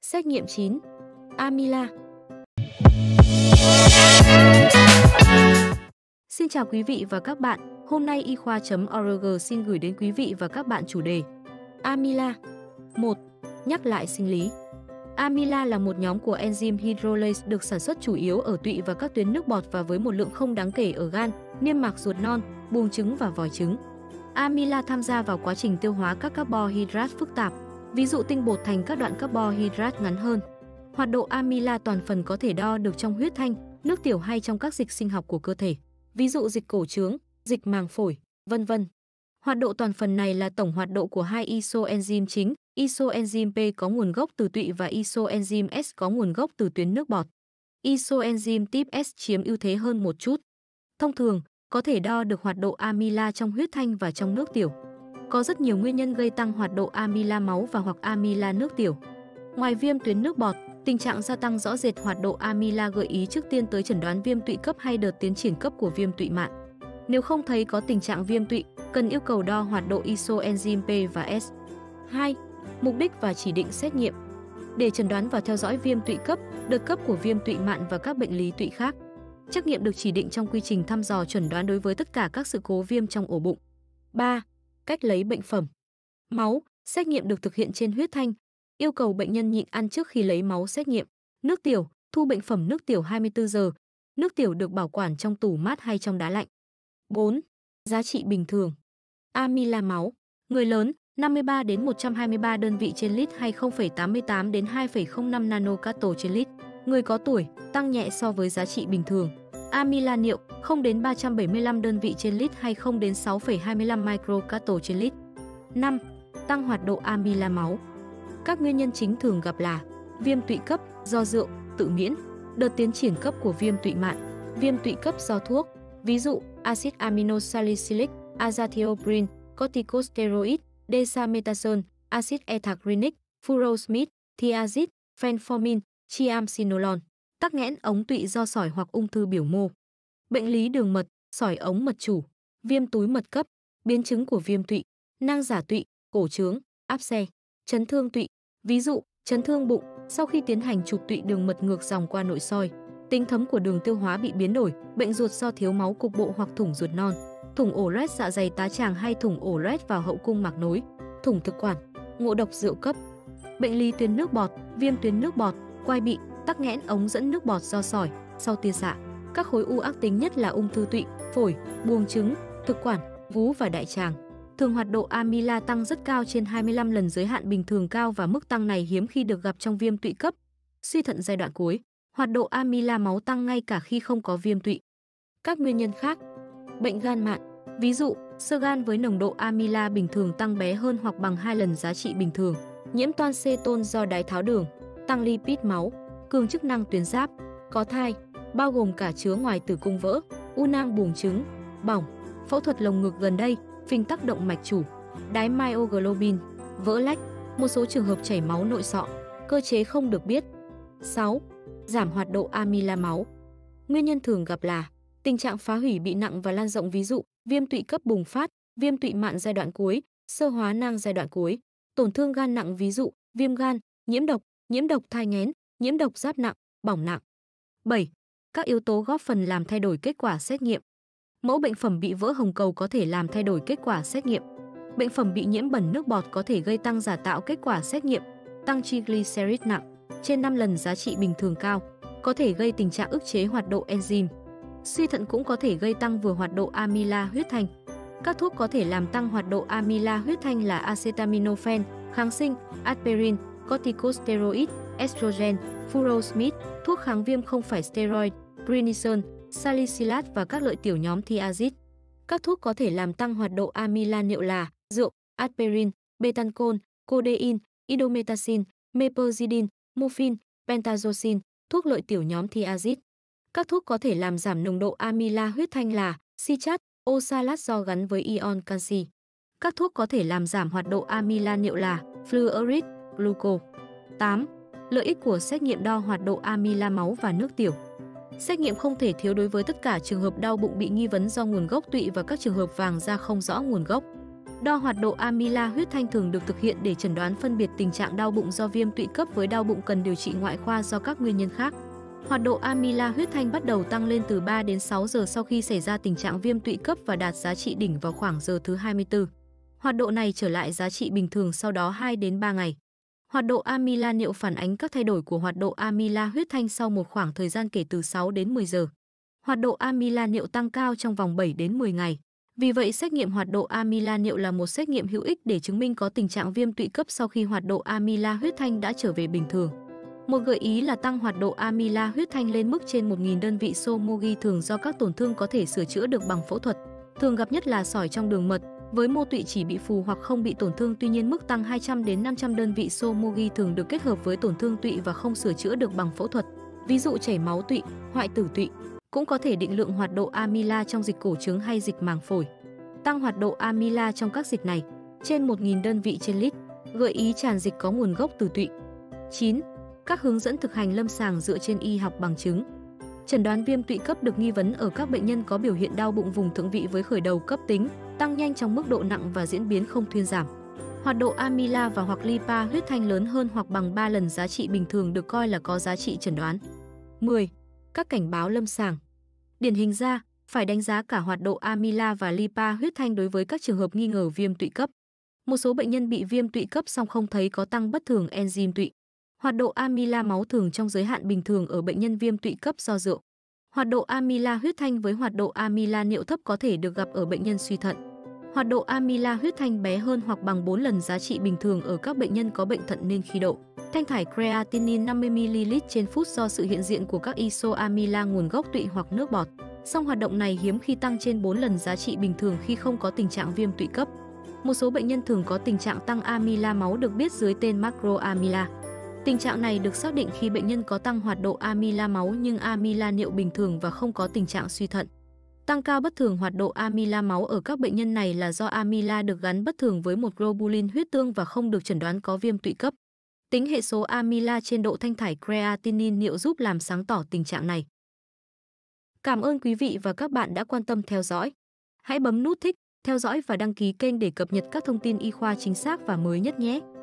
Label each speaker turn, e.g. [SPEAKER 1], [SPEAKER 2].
[SPEAKER 1] Xét nghiệm 9. Amila. Xin chào quý vị và các bạn, hôm nay y khoa.org xin gửi đến quý vị và các bạn chủ đề Amila. 1. Nhắc lại sinh lý. Amila là một nhóm của enzyme hydrolase được sản xuất chủ yếu ở tụy và các tuyến nước bọt và với một lượng không đáng kể ở gan, niêm mạc ruột non, buồng trứng và vòi trứng. Amila tham gia vào quá trình tiêu hóa các carbohydrate phức tạp, ví dụ tinh bột thành các đoạn carbohydrate ngắn hơn. Hoạt độ amila toàn phần có thể đo được trong huyết thanh, nước tiểu hay trong các dịch sinh học của cơ thể, ví dụ dịch cổ trướng, dịch màng phổi, vân vân. Hoạt độ toàn phần này là tổng hoạt độ của hai isoenzyme chính, isoenzyme P có nguồn gốc từ tụy và isoenzyme S có nguồn gốc từ tuyến nước bọt. Isoenzyme type S chiếm ưu thế hơn một chút. Thông thường, có thể đo được hoạt độ amila trong huyết thanh và trong nước tiểu. Có rất nhiều nguyên nhân gây tăng hoạt độ amila máu và hoặc amila nước tiểu. Ngoài viêm tuyến nước bọt, tình trạng gia tăng rõ rệt hoạt độ amila gợi ý trước tiên tới chẩn đoán viêm tụy cấp hay đợt tiến triển cấp của viêm tụy mạn. Nếu không thấy có tình trạng viêm tụy, cần yêu cầu đo hoạt độ isoenzyme P và S. 2. Mục đích và chỉ định xét nghiệm. Để chẩn đoán và theo dõi viêm tụy cấp, đợt cấp của viêm tụy mạn và các bệnh lý tụy khác. Trắc nghiệm được chỉ định trong quy trình thăm dò chẩn đoán đối với tất cả các sự cố viêm trong ổ bụng. 3. Cách lấy bệnh phẩm. Máu, xét nghiệm được thực hiện trên huyết thanh. Yêu cầu bệnh nhân nhịn ăn trước khi lấy máu xét nghiệm. Nước tiểu, thu bệnh phẩm nước tiểu 24 giờ. Nước tiểu được bảo quản trong tủ mát hay trong đá lạnh. 4. Giá trị bình thường. Amila máu. Người lớn, 53 đến 123 đơn vị trên lít hay 0,88 đến 2,05 nanocato trên lít. Người có tuổi, tăng nhẹ so với giá trị bình thường. Amila niệu, 0 đến 375 đơn vị trên lít hay 0 đến 6,25 microcato trên lít. 5. Tăng hoạt độ amila máu. Các nguyên nhân chính thường gặp là viêm tụy cấp do rượu, tự miễn, đợt tiến triển cấp của viêm tụy mạn, viêm tụy cấp do thuốc, ví dụ axit aminosalicylic, azathioprine, corticosteroid, dexamethasone, axit ethacrynic, furosemide, thiazide, fenformin, triamcinolone, tắc nghẽn ống tụy do sỏi hoặc ung thư biểu mô, bệnh lý đường mật, sỏi ống mật chủ, viêm túi mật cấp, biến chứng của viêm tụy, nang giả tụy, cổ trướng, áp xe, chấn thương tụy, ví dụ chấn thương bụng sau khi tiến hành chụp tụy đường mật ngược dòng qua nội soi, tính thấm của đường tiêu hóa bị biến đổi, bệnh ruột do thiếu máu cục bộ hoặc thủng ruột non, thủng ổ loét dạ dày tá tràng hay thủng ổ loét vào hậu cung mạc nối, thủng thực quản, ngộ độc rượu cấp, bệnh lý tuyến nước bọt, viêm tuyến nước bọt, quai bị, tắc nghẽn ống dẫn nước bọt do sỏi, sau tia xạ, các khối u ác tính nhất là ung thư tụy, phổi, buồng trứng, thực quản, vú và đại tràng. Thường hoạt độ amila tăng rất cao trên 25 lần giới hạn bình thường cao và mức tăng này hiếm khi được gặp trong viêm tụy cấp. Suy thận giai đoạn cuối, hoạt độ amila máu tăng ngay cả khi không có viêm tụy. Các nguyên nhân khác, bệnh gan mạn, ví dụ xơ gan với nồng độ amila bình thường tăng bé hơn hoặc bằng 2 lần giá trị bình thường, nhiễm toan ceton do đái tháo đường, tăng lipid máu, cường chức năng tuyến giáp, có thai, bao gồm cả chứa ngoài tử cung vỡ, u nang buồng trứng, bỏng, phẫu thuật lồng ngực gần đây, phình tắc động mạch chủ, đái myoglobin, vỡ lách, một số trường hợp chảy máu nội sọ, cơ chế không được biết. 6. Giảm hoạt độ amila máu. Nguyên nhân thường gặp là tình trạng phá hủy bị nặng và lan rộng, ví dụ viêm tụy cấp bùng phát, viêm tụy mạn giai đoạn cuối, xơ hóa nang giai đoạn cuối, tổn thương gan nặng, ví dụ viêm gan, nhiễm độc thai nghén, nhiễm độc giáp nặng, bỏng nặng. 7. Các yếu tố góp phần làm thay đổi kết quả xét nghiệm. Mẫu bệnh phẩm bị vỡ hồng cầu có thể làm thay đổi kết quả xét nghiệm. Bệnh phẩm bị nhiễm bẩn nước bọt có thể gây tăng giả tạo kết quả xét nghiệm, tăng triglycerid nặng, trên 5 lần giá trị bình thường cao, có thể gây tình trạng ức chế hoạt độ enzyme. Suy thận cũng có thể gây tăng vừa hoạt độ amila huyết thanh. Các thuốc có thể làm tăng hoạt độ amila huyết thanh là acetaminophen, kháng sinh, aspirin, corticosteroid, estrogen, furosemide, thuốc kháng viêm không phải steroid, prednisone, salicylate và các lợi tiểu nhóm thiazide. Các thuốc có thể làm tăng hoạt độ amila niệu là rượu, aspirin, betancol, codeine, indomethacin, mepazidine, morphine, pentazocine, thuốc lợi tiểu nhóm thiazide. Các thuốc có thể làm giảm nồng độ amila huyết thanh là citrat, oxalat do gắn với ion canxi. Các thuốc có thể làm giảm hoạt độ amila niệu là fluoride, gluco. 8. Lợi ích của xét nghiệm đo hoạt độ amila máu và nước tiểu. Xét nghiệm không thể thiếu đối với tất cả trường hợp đau bụng bị nghi vấn do nguồn gốc tụy và các trường hợp vàng da không rõ nguồn gốc. Đo hoạt độ amyla huyết thanh thường được thực hiện để chẩn đoán phân biệt tình trạng đau bụng do viêm tụy cấp với đau bụng cần điều trị ngoại khoa do các nguyên nhân khác. Hoạt độ amyla huyết thanh bắt đầu tăng lên từ 3 đến 6 giờ sau khi xảy ra tình trạng viêm tụy cấp và đạt giá trị đỉnh vào khoảng giờ thứ 24. Hoạt độ này trở lại giá trị bình thường sau đó 2 đến 3 ngày. Hoạt độ amyla niệu phản ánh các thay đổi của hoạt độ amyla huyết thanh sau một khoảng thời gian kể từ 6 đến 10 giờ. Hoạt độ amyla niệu tăng cao trong vòng 7 đến 10 ngày. Vì vậy, xét nghiệm hoạt độ amyla niệu là một xét nghiệm hữu ích để chứng minh có tình trạng viêm tụy cấp sau khi hoạt độ amyla huyết thanh đã trở về bình thường. Một gợi ý là tăng hoạt độ amyla huyết thanh lên mức trên 1.000 đơn vị somogi thường do các tổn thương có thể sửa chữa được bằng phẫu thuật. Thường gặp nhất là sỏi trong đường mật, với mô tụy chỉ bị phù hoặc không bị tổn thương. Tuy nhiên, mức tăng 200 đến 500 đơn vị somogi thường được kết hợp với tổn thương tụy và không sửa chữa được bằng phẫu thuật. Ví dụ chảy máu tụy, hoại tử tụy. Cũng có thể định lượng hoạt độ amyla trong dịch cổ trứng hay dịch màng phổi. Tăng hoạt độ amyla trong các dịch này trên 1.000 đơn vị trên lít. Gợi ý tràn dịch có nguồn gốc từ tụy. 9. Các hướng dẫn thực hành lâm sàng dựa trên y học bằng chứng. Chẩn đoán viêm tụy cấp được nghi vấn ở các bệnh nhân có biểu hiện đau bụng vùng thượng vị với khởi đầu cấp tính, tăng nhanh trong mức độ nặng và diễn biến không thuyên giảm. Hoạt độ amyla và hoặc lipa huyết thanh lớn hơn hoặc bằng 3 lần giá trị bình thường được coi là có giá trị chẩn đoán. 10. Các cảnh báo lâm sàng. Điển hình ra, phải đánh giá cả hoạt độ amyla và lipa huyết thanh đối với các trường hợp nghi ngờ viêm tụy cấp. Một số bệnh nhân bị viêm tụy cấp song không thấy có tăng bất thường enzyme tụy. Hoạt độ amyla máu thường trong giới hạn bình thường ở bệnh nhân viêm tụy cấp do rượu. Hoạt độ amyla huyết thanh với hoạt độ amyla niệu thấp có thể được gặp ở bệnh nhân suy thận. Hoạt độ amyla huyết thanh bé hơn hoặc bằng 4 lần giá trị bình thường ở các bệnh nhân có bệnh thận nên khi độ thanh thải creatinine 50ml trên phút do sự hiện diện của các isoamyla nguồn gốc tụy hoặc nước bọt. Song hoạt động này hiếm khi tăng trên 4 lần giá trị bình thường khi không có tình trạng viêm tụy cấp. Một số bệnh nhân thường có tình trạng tăng amyla máu được biết dưới tên macroamyla. Tình trạng này được xác định khi bệnh nhân có tăng hoạt độ amyla máu nhưng amyla niệu bình thường và không có tình trạng suy thận. Tăng cao bất thường hoạt độ amyla máu ở các bệnh nhân này là do amyla được gắn bất thường với một globulin huyết tương và không được chẩn đoán có viêm tụy cấp. Tính hệ số amyla trên độ thanh thải creatinine niệu giúp làm sáng tỏ tình trạng này. Cảm ơn quý vị và các bạn đã quan tâm theo dõi. Hãy bấm nút thích, theo dõi và đăng ký kênh để cập nhật các thông tin y khoa chính xác và mới nhất nhé.